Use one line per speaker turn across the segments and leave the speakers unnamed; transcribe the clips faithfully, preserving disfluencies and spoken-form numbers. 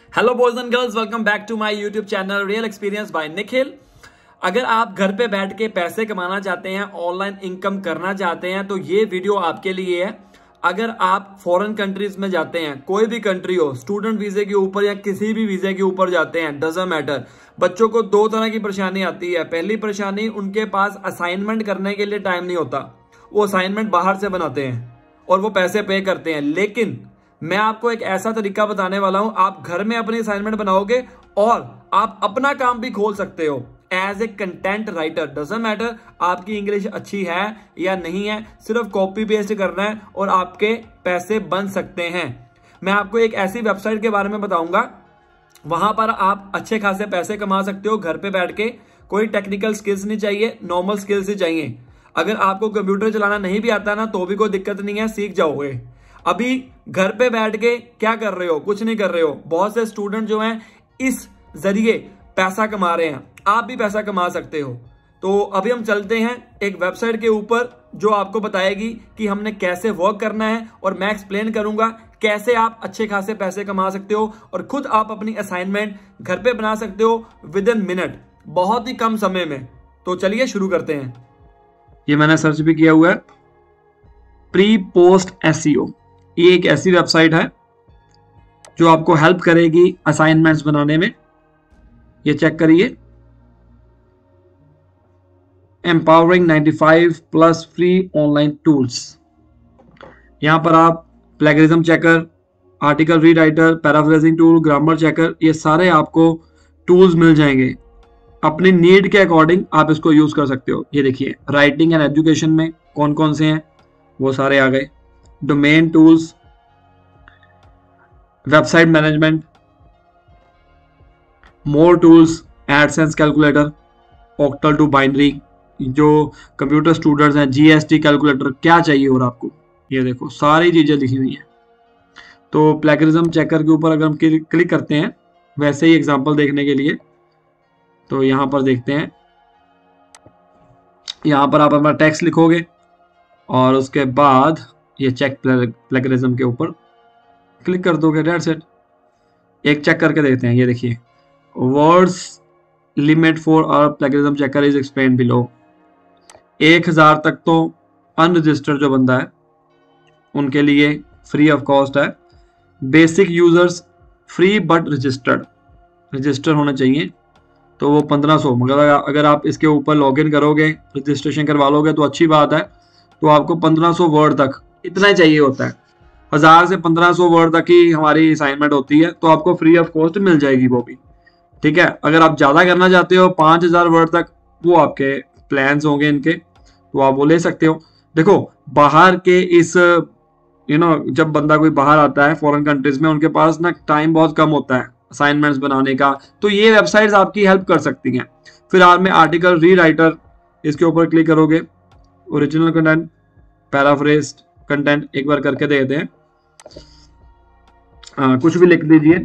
Hello boys and girls, welcome back to my YouTube channel real experience by Nikhil. अगर आप घर पे बैठ के पैसे कमाना चाहते हैं, ऑनलाइन इनकम करना चाहते हैं, तो ये वीडियो आपके लिए है। अगर आप फॉरेन कंट्रीज में जाते हैं, कोई भी कंट्री हो, स्टूडेंट वीजे के ऊपर या किसी भी वीजे के ऊपर जाते हैं, डजंट मैटर। बच्चों को दो तरह की परेशानी आती है। पहली परेशानी, उनके पास असाइनमेंट करने के लिए टाइम नहीं होता, वो असाइनमेंट बाहर से बनाते हैं और वो पैसे पे करते हैं। लेकिन मैं आपको एक ऐसा तरीका बताने वाला हूं, आप घर में अपनी असाइनमेंट बनाओगे और आप अपना काम भी खोल सकते हो as a content writer. Doesn't matter आपकी इंग्लिश अच्छी है या नहीं है, सिर्फ कॉपी पेस्ट करना है और आपके पैसे बन सकते हैं। मैं आपको एक ऐसी वेबसाइट के बारे में बताऊंगा, वहां पर आप अच्छे खासे पैसे कमा सकते हो घर पे बैठ के। कोई टेक्निकल स्किल्स नहीं चाहिए, नॉर्मल स्किल्स ही चाहिए। अगर आपको कंप्यूटर चलाना नहीं भी आता ना, तो भी कोई दिक्कत नहीं है, सीख जाओगे। अभी घर पे बैठ के क्या कर रहे हो? कुछ नहीं कर रहे हो। बहुत से स्टूडेंट जो हैं इस जरिए पैसा कमा रहे हैं, आप भी पैसा कमा सकते हो। तो अभी हम चलते हैं एक वेबसाइट के ऊपर जो आपको बताएगी कि हमने कैसे वर्क करना है, और मैं एक्सप्लेन करूंगा कैसे आप अच्छे खासे पैसे कमा सकते हो और खुद आप अपनी असाइनमेंट घर पे बना सकते हो विद इन मिनट, बहुत ही कम समय में। तो चलिए शुरू करते हैं।
ये मैंने सर्च भी किया हुआ है, प्री पोस्ट एसईओ। ये एक ऐसी वेबसाइट है जो आपको हेल्प करेगी असाइनमेंट्स बनाने में। ये चेक करिए, empowering ninety five plus free online tools. यहां पर आप plagiarism checker, article rewriter, paraphrasing tool, grammar checker, ये सारे आपको टूल्स मिल जाएंगे। अपनी नीड के अकॉर्डिंग आप इसको यूज कर सकते हो। ये देखिए, राइटिंग एंड एजुकेशन में कौन कौन से हैं वो सारे आ गए। Domain tools, website management, more tools, AdSense calculator, octal to binary. जो कंप्यूटर स्टूडेंट्स हैं, जीएसटी कैलकुलेटर, क्या चाहिए और आपको, ये देखो सारी चीजें लिखी हुई हैं। तो प्लेगरिज्म चेकर के ऊपर अगर हम क्लिक करते हैं वैसे ही एग्जांपल देखने के लिए, तो यहां पर देखते हैं। यहां पर आप अपना टेक्स्ट लिखोगे और उसके बाद ये चेक प्लेगरिज्म के ऊपर क्लिक कर दोगे, दैट्स इट। एक चेक करके देखते हैं। ये देखिए, words limit for our plagiarism checker is explain below. एक हजार तक तो अनरजिस्टर्ड जो बंदा है उनके लिए फ्री ऑफ कॉस्ट है। Basic users free but registered, register होना चाहिए, तो वो पंद्रह सौ। मगर अगर आप इसके ऊपर लॉग इन करोगे, रजिस्ट्रेशन करवा लोगे तो अच्छी बात है। तो आपको पंद्रह सौ वर्ड तक इतना ही चाहिए होता है। हजार से पंद्रह सौ वर्ड तक ही हमारी असाइनमेंट होती है, तो आपको फ्री ऑफ कॉस्ट मिल जाएगी वो भी। ठीक है, अगर आप ज्यादा करना चाहते हो पांच हजार वर्ड तक, वो आपके प्लान्स होंगे इनके, तो आप वो ले सकते हो। देखो, बाहर के इस यू नो जब बंदा कोई बाहर आता है फॉरेन कंट्रीज में, उनके पास ना टाइम बहुत कम होता है असाइनमेंट्स बनाने का, तो ये वेबसाइट्स आपकी हेल्प कर सकती हैं। फिर आप में आर्टिकल री राइटर, इसके ऊपर क्लिक करोगे, ओरिजिनल कंटेंट, पैराफ्रेज्ड कंटेंट, एक बार करके देखते हैं। आ, कुछ भी लिख दीजिए।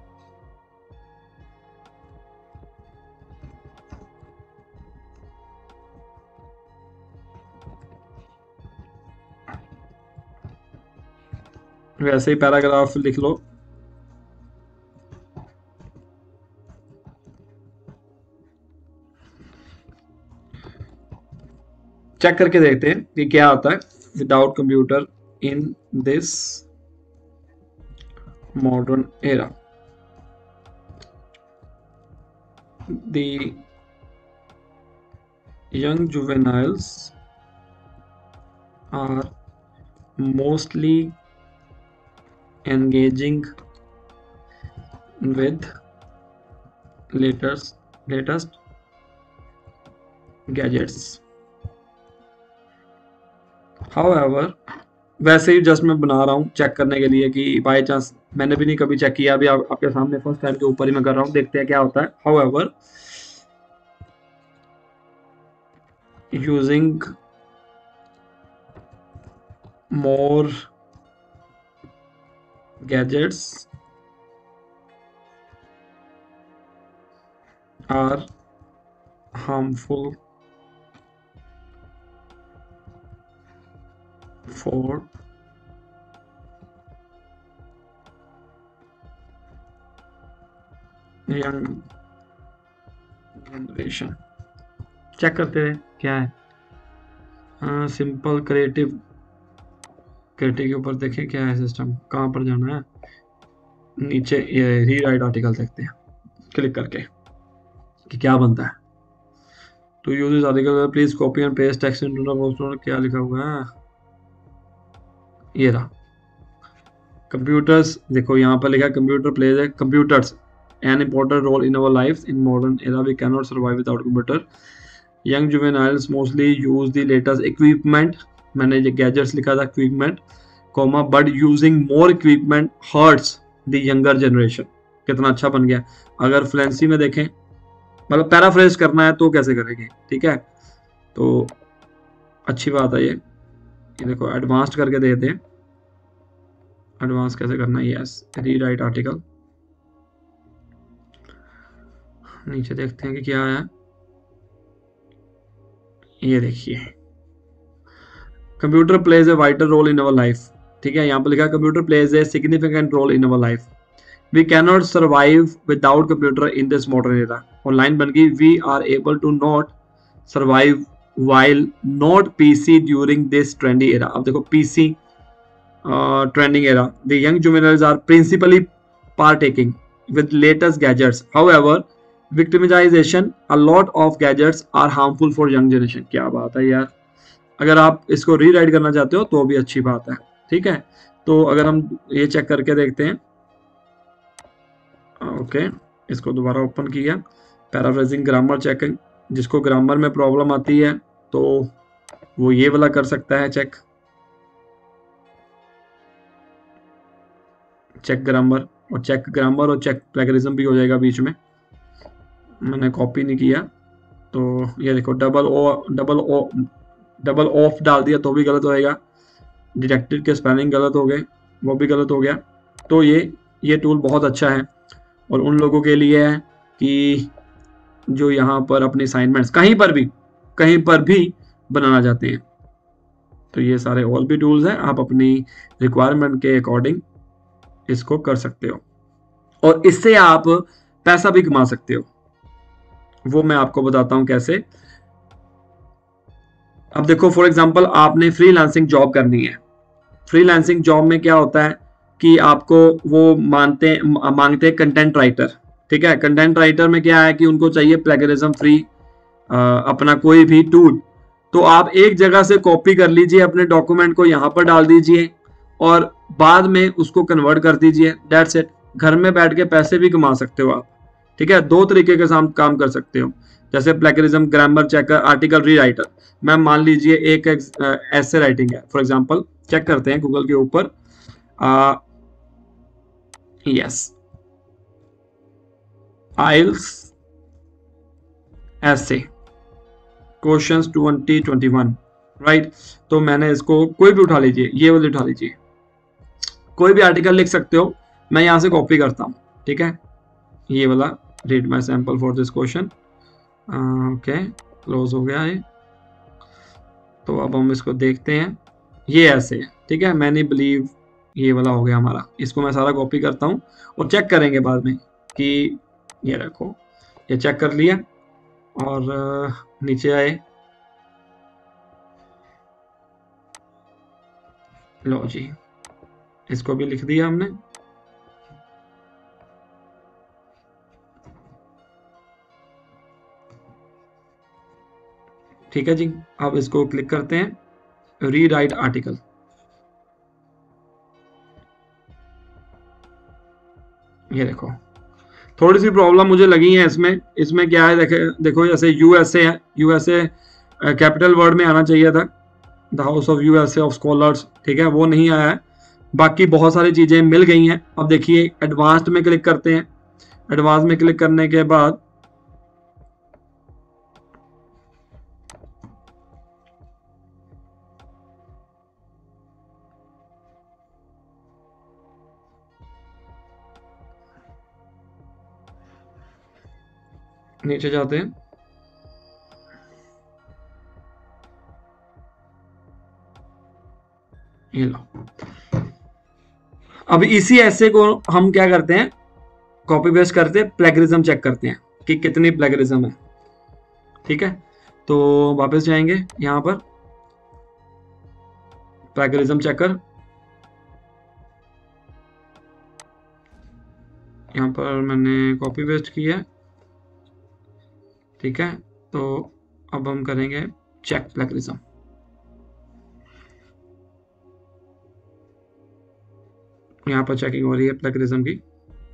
वैसे ही पैराग्राफ लिख लो। चेक करके देखते हैं कि क्या आता है। Without computer in this modern era, the young juveniles are mostly engaging with latest latest gadgets. However, वैसे ही जस्ट मैं बना रहा हूँ चेक करने के लिए कि बाय चांस, मैंने भी नहीं कभी चेक किया, अभी आप, आपके सामने फर्स्ट टाइम के ऊपर ही मैं कर रहा हूँ, देखते हैं क्या होता है। However, using more gadgets are harmful for young generation check करते हैं क्या है। हाँ सिंपल क्रिएटिव, क्रिएटिव के ऊपर देखें क्या है सिस्टम, कहाँ पर जाना है, नीचे ये रीराइट आर्टिकल देखते हैं क्लिक करके कि क्या बनता है। तो use this article please copy and paste text into the post, क्या लिखा हुआ है, ये रहा कंप्यूटर्स। देखो यहाँ पर लिखा है कंप्यूटर प्लेज है computers an important role in our life in modern era, we can not survive without computer. Young juveniles mostly use the latest equipment, मैंने ये गैजेट्स लिखा था equipment comma, but using more equipment hurts the younger generation. कितना अच्छा बन गया। अगर fluency में देखें, मतलब पैराफ्रेज करना है तो कैसे करेंगे, ठीक है, तो अच्छी बात है ये। ये देखो एडवांस्ड करके देते हैं, एडवांस कैसे करना है, यस रीराइट आर्टिकल। नीचे देखते हैं कि क्या है, ये देखिए computer plays a vital role in our life, ठीक है, यहाँ पर लिखा computer plays a significant role in our life, we can not survive without computer in this modern era. और लाइन बन गई we are able to not survive while not PC during this trendy era. अब देखो PC trending era, the young juveniles are principally partaking with latest gadgets, however victimization a lot of gadgets are harmful for young generation। क्या बात है यार, अगर आप इसको rewrite करना चाहते हो तो भी अच्छी बात है, ठीक है। तो अगर हम ये चेक करके देखते हैं, ओके इसको दोबारा ओपन किया, पैराफ्रेजिंग ग्रामर चेकिंग, जिसको ग्रामर में प्रॉब्लम आती है तो वो ये वाला कर सकता है चेक, चेक ग्रामर और चेक ग्रामर और चेक प्लेगरिज्म भी हो जाएगा बीच में, मैंने कॉपी नहीं किया। तो ये देखो double O double O double off डाल दिया तो भी गलत होएगा, डिटेक्टेड के स्पेलिंग गलत हो गए वो भी गलत हो गया। तो ये ये टूल बहुत अच्छा है और उन लोगों के लिए है कि जो यहाँ पर अपने असाइनमेंट्स कहीं पर भी कहीं पर भी बनाना चाहते हैं। तो ये सारे और भी टूल्स हैं, आप अपनी रिक्वायरमेंट के अकॉर्डिंग इसको कर सकते हो और इससे आप पैसा भी कमा सकते हो। वो मैं आपको बताता हूं कैसे। अब देखो फॉर एग्जांपल आपने फ्रीलांसिंग जॉब करनी है, फ्रीलांसिंग जॉब में क्या होता है कि आपको वो मानते मांगते हैं कंटेंट राइटर, ठीक है। कंटेंट राइटर में क्या है कि उनको चाहिए प्लेगरिज्म फ्री अपना कोई भी टूल। तो आप एक जगह से कॉपी कर लीजिए अपने डॉक्यूमेंट को, यहां पर डाल दीजिए और बाद में उसको कन्वर्ट कर दीजिए, दैट्स इट। घर में बैठ के पैसे भी कमा सकते हो आप, ठीक है। दो तरीके के साथ काम कर सकते हो, जैसे plagiarism, grammar checker, article rewriter. मैं मान लीजिए एक ऐसे राइटिंग है फॉर एग्जांपल, चेक करते हैं गूगल के ऊपर, यस आइल्स ऐसे questions twenty twenty one, right. तो मैंने इसको कोई भी उठा लीजिए, ये वाले उठा लीजिए, कोई भी आर्टिकल लिख सकते हो, मैं यहां से कॉपी करता हूं, ठीक है। ये वाला read my sample for this question, okay close हो गया है। तो अब हम इसको देखते हैं, ये ऐसे है, ठीक है। मैंने बिलीव ये वाला हो गया हमारा, इसको मैं सारा कॉपी करता हूं और चेक करेंगे बाद में कि ये रखो, ये चेक कर लिया और नीचे आए, लो जी इसको भी लिख दिया हमने। ठीक है जी, अब इसको क्लिक करते हैं रीराइट आर्टिकल। ये देखो थोड़ी सी प्रॉब्लम मुझे लगी है इसमें। इसमें क्या है देखे देखो, जैसे यूएसए है, यूएसए कैपिटल वर्ड में आना चाहिए था, the house of USA of scholars, ठीक है, वो नहीं आया है। बाकी बहुत सारी चीजें मिल गई हैं। अब देखिए एडवांस्ड में क्लिक करते हैं, एडवांस में क्लिक करने के बाद नीचे जाते हैं, ये लो। अब इसी ऐसे को हम क्या करते हैं कॉपी पेस्ट करते प्लेगरिज्म चेक करते हैं कि कितनी प्लेगरिज्म है। ठीक है, तो वापस जाएंगे यहाँ पर प्लेगरिज्म चेकर, यहाँ पर मैंने कॉपी पेस्ट किया है। ठीक है, तो अब हम करेंगे चेक प्लेगरिज्म। यहाँ पर चेकिंग हो रही है प्लेगरिज्म की।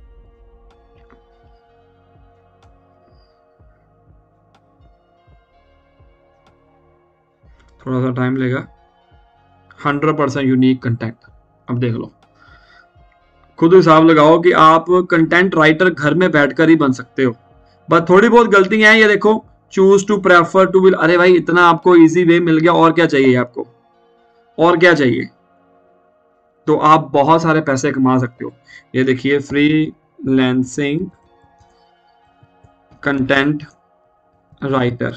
थोड़ा सा टाइम लेगा। Hundred percent unique content. अब देख लो, खुद हिसाब लगाओ कि आप कंटेंट राइटर घर में बैठकर ही बन सकते हो। बस थोड़ी बहुत गलतियां हैं, ये देखो, choose to prefer to will. अरे भाई, इतना आपको इजी वे मिल गया, और क्या चाहिए आपको, और क्या चाहिए। तो आप बहुत सारे पैसे कमा सकते हो। ये देखिए, freelancing content writer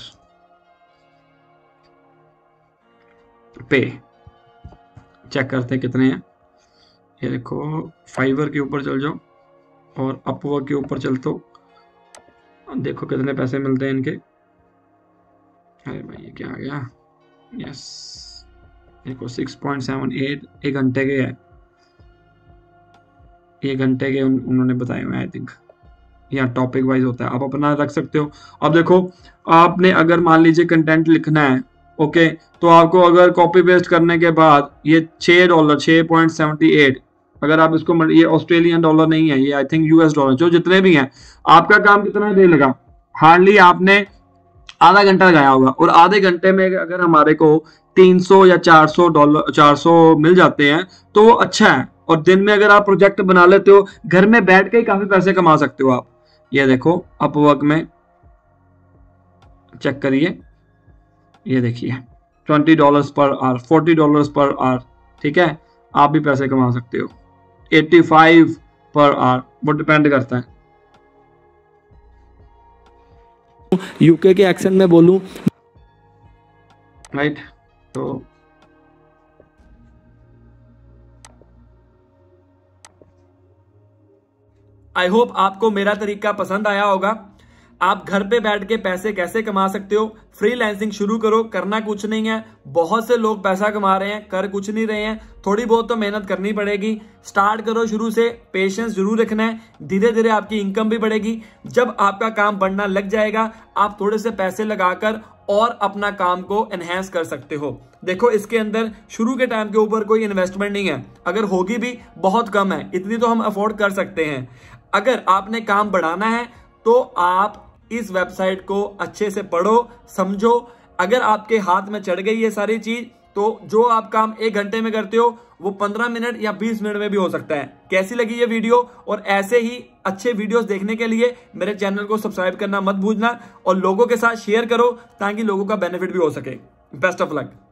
pay check करते हैं कितने हैं। ये देखो, फाइवर के ऊपर चल जाओ और अपवर्क के ऊपर चलते हो, देखो कितने पैसे मिलते हैं इनके। अरे भाई, ये क्या आ गया, यस, देखो सिक्स पॉइंट सेवन एट एक घंटे के है, एक घंटे के उन, उन्होंने बताए हुए, आई थिंक यहाँ टॉपिक वाइज होता है, आप अपना रख सकते हो। अब देखो, आपने अगर मान लीजिए कंटेंट लिखना है, ओके, तो आपको अगर कॉपी पेस्ट करने के बाद ये छः डॉलर छः पॉइंट सेवेंटी एट, अगर आप इसको, ये ऑस्ट्रेलियन डॉलर नहीं है, ये आई थिंक यूएस डॉलर, जो जितने भी हैं, आपका काम कितना देर लगा, हार्डली आपने आधा घंटा लगाया होगा। और आधे घंटे में अगर हमारे को तीन सौ या चार सौ डॉलर चार सौ मिल जाते हैं तो वो अच्छा है। और दिन में अगर आप प्रोजेक्ट बना लेते हो, घर में बैठ के ही काफी पैसे कमा सकते हो आप। ये देखो, अपवर्क में चेक करिए, ये देखिए twenty dollars per hour, forty dollars per hour. ठीक है, आप भी पैसे कमा सकते हो। एट्टी फाइव पर आवर, वो डिपेंड करता है।
यूके के एक्सेंट में बोलूं,
राइट, तो
आई होप आपको मेरा तरीका पसंद आया होगा। आप घर पे बैठ के पैसे कैसे कमा सकते हो। फ्रीलांसिंग शुरू करो, करना कुछ नहीं है। बहुत से लोग पैसा कमा रहे हैं, कर कुछ नहीं रहे हैं। थोड़ी बहुत तो मेहनत करनी पड़ेगी। स्टार्ट करो शुरू से, पेशेंस जरूर रखना है। धीरे धीरे आपकी इनकम भी बढ़ेगी। जब आपका काम बढ़ना लग जाएगा, आप थोड़े से पैसे लगाकर और अपना काम को एनहेंस कर सकते हो। देखो, इसके अंदर शुरू के टाइम के ऊपर कोई इन्वेस्टमेंट नहीं है, अगर होगी भी बहुत कम है, इतनी तो हम अफोर्ड कर सकते हैं। अगर आपने काम बढ़ाना है तो आप इस वेबसाइट को अच्छे से पढ़ो, समझो। अगर आपके हाथ में चढ़ गई ये सारी चीज, तो जो आप काम एक घंटे में करते हो वो पंद्रह मिनट या बीस मिनट में भी हो सकता है। कैसी लगी ये वीडियो? और ऐसे ही अच्छे वीडियोस देखने के लिए मेरे चैनल को सब्सक्राइब करना मत भूलना और लोगों के साथ शेयर करो ताकि लोगों का बेनिफिट भी हो सके। Best of luck.